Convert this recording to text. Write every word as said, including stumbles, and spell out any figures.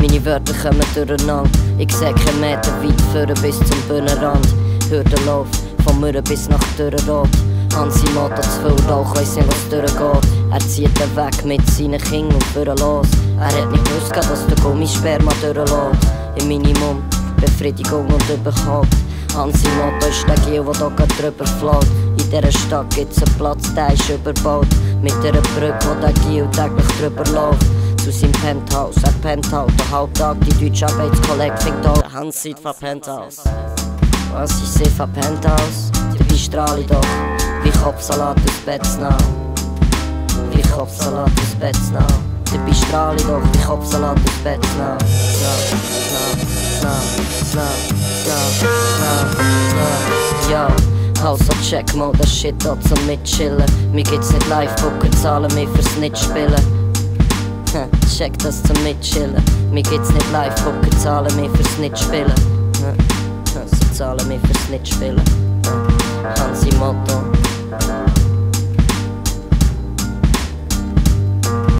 Meine Wörter kommen durcheinander. Ich seh keinen Meter weit vorne bis zum Bühnenrand. Hürdenlauf, vom Mürren bis nach Dürrenrot. Hansi Motto zu viel Rauch, weiss nicht was durchgeht. Er zieht den Weg mit seinen Kindern und führen los. Er hat nicht gewusst, dass der Gummisperma durchlässt. Im Minimum Befriedigung und Überhalt. Hansi Motto ist der Gil, der hier grad drüber flaut. In dieser Stadt gibt's einen Platz, der ist überbaut. Mit einer Brücke, wo der Gil täglich drüber läuft. Zu seinem Penthouse, er pennt halt den Halbtag. Die deutsche Arbeitskollege fängt an. Der Hans sieht von Penthouse. Was, ich seh von Penthouse? Dabei strahle ich doch wie Kopfsalat aus Betznau. Wie Kopfsalat aus Betznau. Dabei strahle ich doch wie Kopfsalat aus Betznau. Snau, snau, snau, snau, snau, snau, ja. Also check mal das Shit da zum Mitchillen. Mir gibt's nicht Live-Booker, zahlen mir fürs Nicht-Spillen. Check das zum Mitchillen. Mir gibt's nicht Live-Booker, zahlen mir fürs Nicht-Spillen. Sie zahlen mir fürs Nicht-Spillen. Hansi Motto.